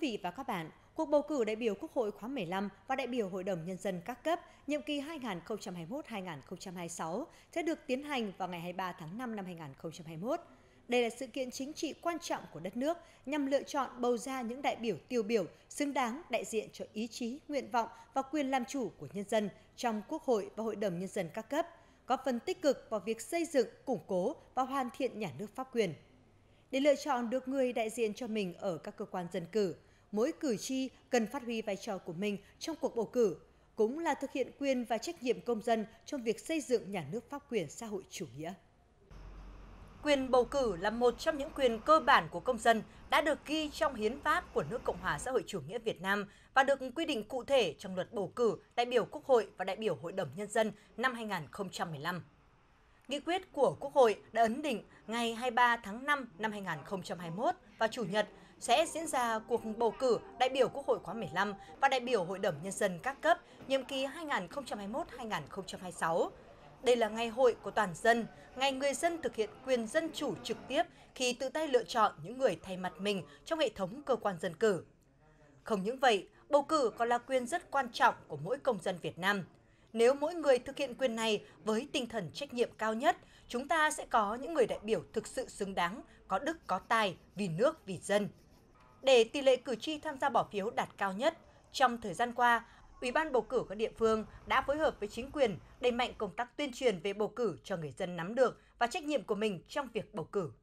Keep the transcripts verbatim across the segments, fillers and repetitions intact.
vị và các bạn, cuộc bầu cử đại biểu Quốc hội khóa mười lăm và đại biểu Hội đồng Nhân dân các cấp nhiệm kỳ hai nghìn không trăm hai mươi mốt đến hai nghìn không trăm hai mươi sáu sẽ được tiến hành vào ngày hai mươi ba tháng năm năm hai nghìn không trăm hai mươi mốt. Đây là sự kiện chính trị quan trọng của đất nước nhằm lựa chọn bầu ra những đại biểu tiêu biểu xứng đáng đại diện cho ý chí, nguyện vọng và quyền làm chủ của nhân dân trong Quốc hội và Hội đồng Nhân dân các cấp, góp phần tích cực vào việc xây dựng, củng cố và hoàn thiện nhà nước pháp quyền. Để lựa chọn được người đại diện cho mình ở các cơ quan dân cử, mỗi cử tri cần phát huy vai trò của mình trong cuộc bầu cử, cũng là thực hiện quyền và trách nhiệm công dân trong việc xây dựng nhà nước pháp quyền xã hội chủ nghĩa. Quyền bầu cử là một trong những quyền cơ bản của công dân đã được ghi trong hiến pháp của nước Cộng hòa xã hội chủ nghĩa Việt Nam và được quy định cụ thể trong luật bầu cử đại biểu Quốc hội và đại biểu Hội đồng Nhân dân năm hai nghìn không trăm mười lăm. Nghị quyết của Quốc hội đã ấn định ngày hai mươi ba tháng năm năm hai nghìn không trăm hai mươi mốt và Chủ nhật sẽ diễn ra cuộc bầu cử đại biểu Quốc hội khóa mười lăm và đại biểu Hội đồng Nhân dân các cấp nhiệm kỳ hai nghìn không trăm hai mươi mốt đến hai nghìn không trăm hai mươi sáu. Đây là ngày hội của toàn dân, ngày người dân thực hiện quyền dân chủ trực tiếp khi tự tay lựa chọn những người thay mặt mình trong hệ thống cơ quan dân cử. Không những vậy, bầu cử còn là quyền rất quan trọng của mỗi công dân Việt Nam. Nếu mỗi người thực hiện quyền này với tinh thần trách nhiệm cao nhất, chúng ta sẽ có những người đại biểu thực sự xứng đáng, có đức có tài, vì nước, vì dân. Để tỷ lệ cử tri tham gia bỏ phiếu đạt cao nhất, trong thời gian qua, Ủy ban bầu cử các địa phương đã phối hợp với chính quyền đẩy mạnh công tác tuyên truyền về bầu cử cho người dân nắm được và trách nhiệm của mình trong việc bầu cử.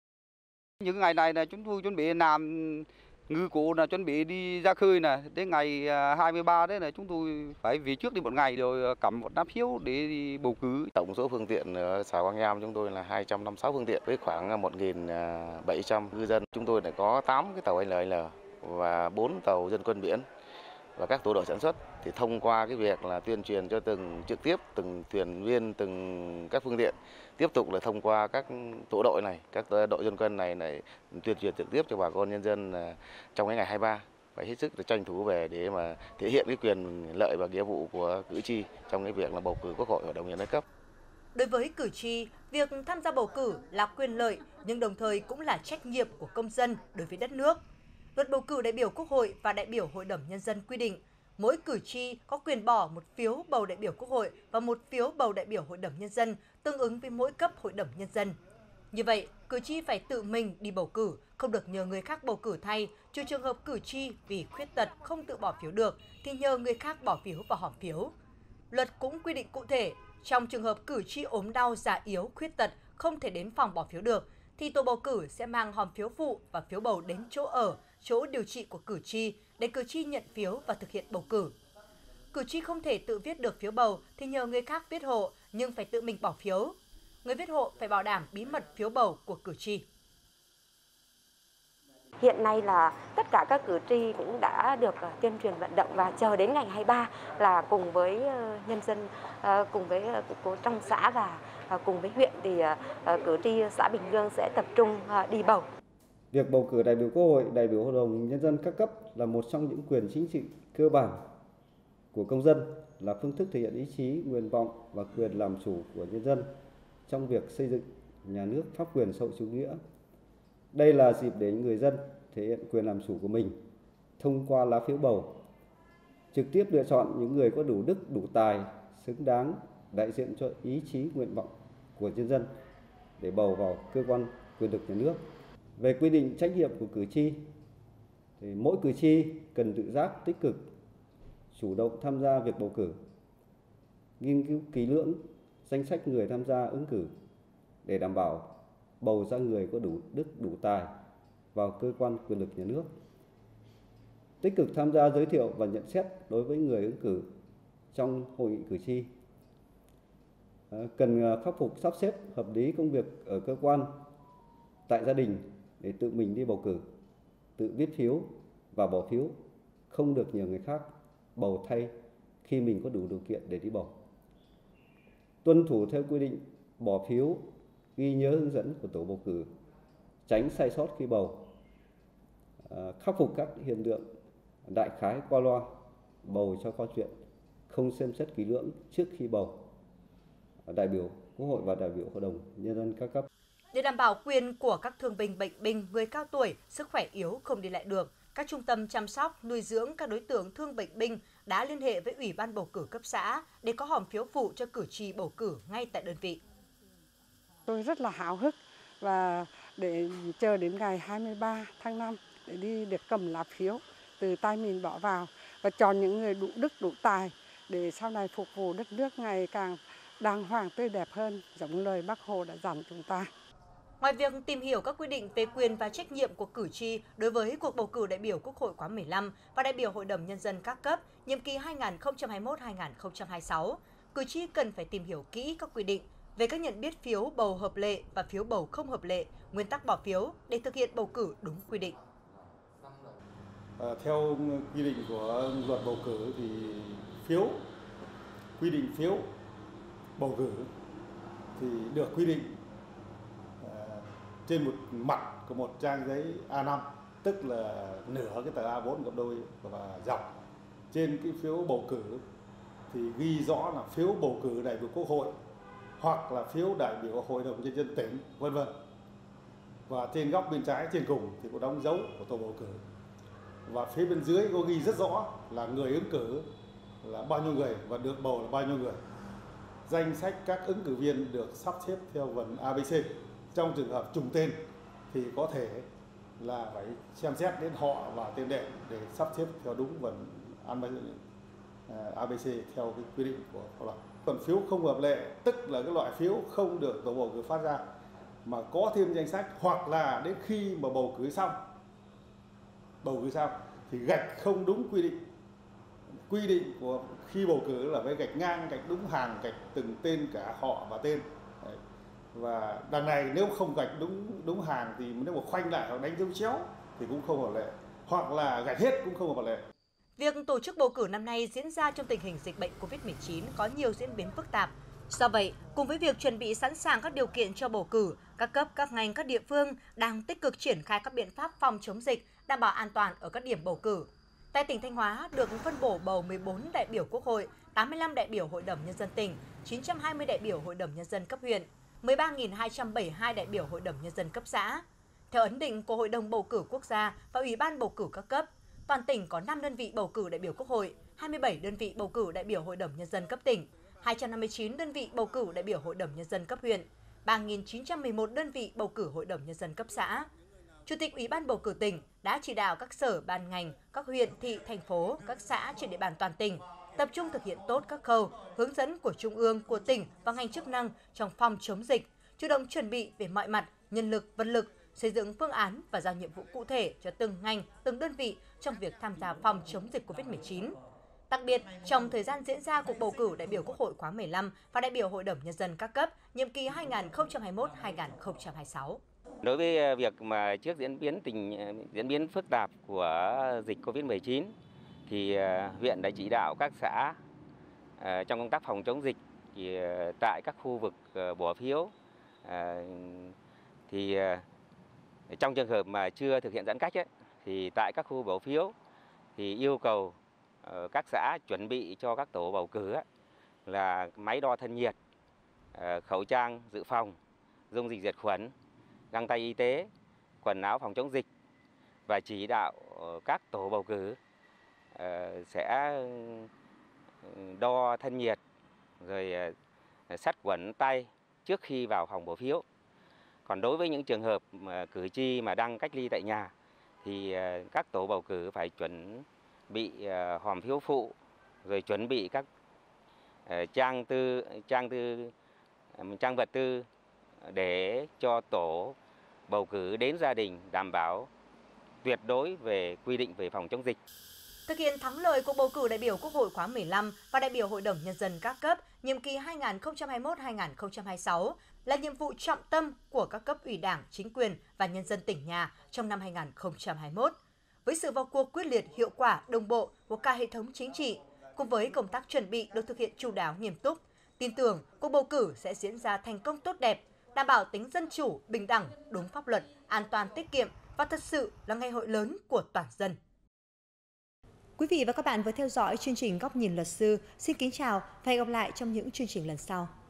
Những ngày này là chúng tôi chuẩn bị làm ngư cụ, là chuẩn bị đi ra khơi nè, đến ngày hai mươi ba đấy là chúng tôi phải về trước đi một ngày rồi cắm một lá phiếu để đi bầu cử. Tổng số phương tiện ở xã Quang Nham chúng tôi là hai trăm năm mươi sáu phương tiện với khoảng một nghìn bảy trăm ngư dân. Chúng tôi đã có tám cái tàu lờ lờ lờ và bốn tàu dân quân biển và các tổ đội sản xuất. Thì thông qua cái việc là tuyên truyền cho từng trực tiếp từng thuyền viên, từng các phương tiện, tiếp tục là thông qua các tổ đội này, các đội dân quân này này tuyên truyền trực tiếp cho bà con nhân dân trong cái ngày hai mươi ba, phải hết sức để tranh thủ về để mà thể hiện cái quyền lợi và nghĩa vụ của cử tri trong cái việc là bầu cử Quốc hội và Hội đồng Nhân dân cấp. Đối với cử tri, việc tham gia bầu cử là quyền lợi nhưng đồng thời cũng là trách nhiệm của công dân đối với đất nước. Luật bầu cử đại biểu Quốc hội và đại biểu Hội đồng Nhân dân quy định, mỗi cử tri có quyền bỏ một phiếu bầu đại biểu Quốc hội và một phiếu bầu đại biểu Hội đồng Nhân dân tương ứng với mỗi cấp Hội đồng Nhân dân. Như vậy, cử tri phải tự mình đi bầu cử, không được nhờ người khác bầu cử thay, trừ trường hợp cử tri vì khuyết tật không tự bỏ phiếu được thì nhờ người khác bỏ phiếu vào hòm phiếu. Luật cũng quy định cụ thể, trong trường hợp cử tri ốm đau, già yếu, khuyết tật không thể đến phòng bỏ phiếu được, thì tổ bầu cử sẽ mang hòm phiếu phụ và phiếu bầu đến chỗ ở, chỗ điều trị của cử tri để cử tri nhận phiếu và thực hiện bầu cử. Cử tri không thể tự viết được phiếu bầu thì nhờ người khác viết hộ nhưng phải tự mình bỏ phiếu. Người viết hộ phải bảo đảm bí mật phiếu bầu của cử tri. Hiện nay là tất cả các cử tri cũng đã được tuyên truyền vận động và chờ đến ngày hai mươi ba là cùng với nhân dân, cùng với trong xã và cùng với huyện thì cử tri xã Bình Lương sẽ tập trung đi bầu. Việc bầu cử đại biểu Quốc hội, đại biểu Hội đồng Nhân dân các cấp là một trong những quyền chính trị cơ bản của công dân, là phương thức thể hiện ý chí, nguyện vọng và quyền làm chủ của nhân dân trong việc xây dựng nhà nước pháp quyền xã hội chủ nghĩa. Đây là dịp để người dân thể hiện quyền làm chủ của mình thông qua lá phiếu bầu, trực tiếp lựa chọn những người có đủ đức, đủ tài, xứng đáng đại diện cho ý chí, nguyện vọng của nhân dân để bầu vào cơ quan quyền lực nhà nước. Về quy định trách nhiệm của cử tri, thì mỗi cử tri cần tự giác, tích cực, chủ động tham gia việc bầu cử, nghiên cứu kỹ lưỡng danh sách người tham gia ứng cử để đảm bảo bầu ra người có đủ đức, đủ tài vào cơ quan quyền lực nhà nước. Tích cực tham gia giới thiệu và nhận xét đối với người ứng cử trong hội nghị cử tri. Cần khắc phục sắp xếp hợp lý công việc ở cơ quan, tại gia đình để tự mình đi bầu cử, tự viết phiếu và bỏ phiếu, không được nhờ người khác bầu thay khi mình có đủ điều kiện để đi bầu. Tuân thủ theo quy định bỏ phiếu, ghi nhớ hướng dẫn của tổ bầu cử, tránh sai sót khi bầu, khắc phục các hiện tượng đại khái qua loa, bầu cho qua chuyện, không xem xét kỹ lưỡng trước khi bầu đại biểu Quốc hội và đại biểu Hội đồng Nhân dân các cấp. Để đảm bảo quyền của các thương binh, bệnh binh, người cao tuổi, sức khỏe yếu không đi lại được, các trung tâm chăm sóc, nuôi dưỡng các đối tượng thương bệnh binh đã liên hệ với Ủy ban bầu cử cấp xã để có hòm phiếu phụ cho cử tri bầu cử ngay tại đơn vị. Tôi rất là háo hức và để chờ đến ngày hai mươi ba tháng năm để đi được cầm lá phiếu từ tay mình bỏ vào và chọn những người đủ đức đủ tài để sau này phục vụ đất nước ngày càng đàng hoàng tươi đẹp hơn, giống lời Bác Hồ đã dặn chúng ta. Ngoài việc tìm hiểu các quy định về quyền và trách nhiệm của cử tri đối với cuộc bầu cử đại biểu Quốc hội khóa mười lăm và đại biểu Hội đồng Nhân dân các cấp nhiệm kỳ hai nghìn không trăm hai mươi mốt đến hai nghìn không trăm hai mươi sáu, cử tri cần phải tìm hiểu kỹ các quy định về các nhận biết phiếu bầu hợp lệ và phiếu bầu không hợp lệ, nguyên tắc bỏ phiếu để thực hiện bầu cử đúng quy định. À, theo quy định của luật bầu cử thì phiếu, quy định phiếu bầu cử thì được quy định à, trên một mặt của một trang giấy A năm, tức là nửa cái tờ A bốn gấp đôi và dọc. Trên cái phiếu bầu cử thì ghi rõ là phiếu bầu cử đại biểu Quốc hội hoặc là phiếu đại biểu Hội đồng Nhân dân tỉnh, vân vân. Và trên góc bên trái trên cùng thì có đóng dấu của tổ bầu cử. Và phía bên dưới có ghi rất rõ là người ứng cử là bao nhiêu người và được bầu là bao nhiêu người. Danh sách các ứng cử viên được sắp xếp theo vần a bê xê. Trong trường hợp trùng tên thì có thể là phải xem xét đến họ và tên đệ để sắp xếp theo đúng vần a bê xê theo cái quy định của pháp luật. Còn phiếu không hợp lệ tức là cái loại phiếu không được tổ bầu cử phát ra mà có thêm danh sách, hoặc là đến khi mà bầu cử xong bầu cử xong thì gạch không đúng quy định. Quy định của khi bầu cử là phải gạch ngang, gạch đúng hàng, gạch từng tên cả họ và tên. Đấy. Và đằng này nếu không gạch đúng đúng hàng thì nếu mà khoanh lại hoặc đánh dấu chéo thì cũng không hợp lệ, hoặc là gạch hết cũng không hợp lệ. Việc tổ chức bầu cử năm nay diễn ra trong tình hình dịch bệnh covid mười chín có nhiều diễn biến phức tạp. Do vậy, cùng với việc chuẩn bị sẵn sàng các điều kiện cho bầu cử, các cấp, các ngành, các địa phương đang tích cực triển khai các biện pháp phòng chống dịch, đảm bảo an toàn ở các điểm bầu cử. Tại tỉnh Thanh Hóa được phân bổ bầu mười bốn đại biểu Quốc hội, tám mươi lăm đại biểu Hội đồng Nhân dân tỉnh, chín trăm hai mươi đại biểu Hội đồng Nhân dân cấp huyện, mười ba nghìn hai trăm bảy mươi hai đại biểu Hội đồng Nhân dân cấp xã. Theo ấn định của Hội đồng Bầu cử Quốc gia và Ủy ban Bầu cử các cấp, toàn tỉnh có năm đơn vị bầu cử đại biểu Quốc hội, hai mươi bảy đơn vị bầu cử đại biểu Hội đồng Nhân dân cấp tỉnh, hai trăm năm mươi chín đơn vị bầu cử đại biểu Hội đồng Nhân dân cấp huyện, ba nghìn chín trăm mười một đơn vị bầu cử Hội đồng Nhân dân cấp xã. Chủ tịch Ủy ban Bầu cử tỉnh đã chỉ đạo các sở ban ngành, các huyện, thị, thành phố, các xã trên địa bàn toàn tỉnh tập trung thực hiện tốt các khâu, hướng dẫn của Trung ương, của tỉnh và ngành chức năng trong phòng chống dịch, chủ động chuẩn bị về mọi mặt, nhân lực, vật lực, xây dựng phương án và giao nhiệm vụ cụ thể cho từng ngành, từng đơn vị trong việc tham gia phòng chống dịch covid mười chín. Đặc biệt, trong thời gian diễn ra cuộc bầu cử đại biểu Quốc hội khóa mười lăm và đại biểu Hội đồng Nhân dân các cấp, nhiệm kỳ hai nghìn không trăm hai mươi mốt đến hai nghìn không trăm hai mươi sáu. Đối với việc mà trước diễn biến tình diễn biến phức tạp của dịch covid mười chín thì huyện đã chỉ đạo các xã trong công tác phòng chống dịch thì tại các khu vực bỏ phiếu thì trong trường hợp mà chưa thực hiện giãn cách ấy, thì tại các khu bỏ phiếu thì yêu cầu các xã chuẩn bị cho các tổ bầu cử ấy, là máy đo thân nhiệt, khẩu trang dự phòng, dung dịch diệt khuẩn, găng tay y tế, quần áo phòng chống dịch và chỉ đạo các tổ bầu cử sẽ đo thân nhiệt rồi sát khuẩn tay trước khi vào phòng bỏ phiếu. Còn đối với những trường hợp mà cử tri mà đang cách ly tại nhà thì các tổ bầu cử phải chuẩn bị hòm phiếu phụ, rồi chuẩn bị các trang tư trang tư trang vật tư để cho tổ bầu cử đến gia đình đảm bảo tuyệt đối về quy định về phòng chống dịch. Thực hiện thắng lợi cuộc bầu cử đại biểu Quốc hội khóa mười lăm và đại biểu Hội đồng Nhân dân các cấp, nhiệm kỳ hai nghìn không trăm hai mươi mốt đến hai nghìn không trăm hai mươi sáu là nhiệm vụ trọng tâm của các cấp ủy Đảng, chính quyền và nhân dân tỉnh nhà trong năm hai nghìn không trăm hai mươi mốt. Với sự vào cuộc quyết liệt, hiệu quả, đồng bộ của cả hệ thống chính trị, cùng với công tác chuẩn bị được thực hiện chu đáo, nghiêm túc, tin tưởng cuộc bầu cử sẽ diễn ra thành công tốt đẹp, đảm bảo tính dân chủ, bình đẳng, đúng pháp luật, an toàn, tiết kiệm và thật sự là ngày hội lớn của toàn dân. Quý vị và các bạn vừa theo dõi chương trình Góc nhìn luật sư. Xin kính chào và hẹn gặp lại trong những chương trình lần sau.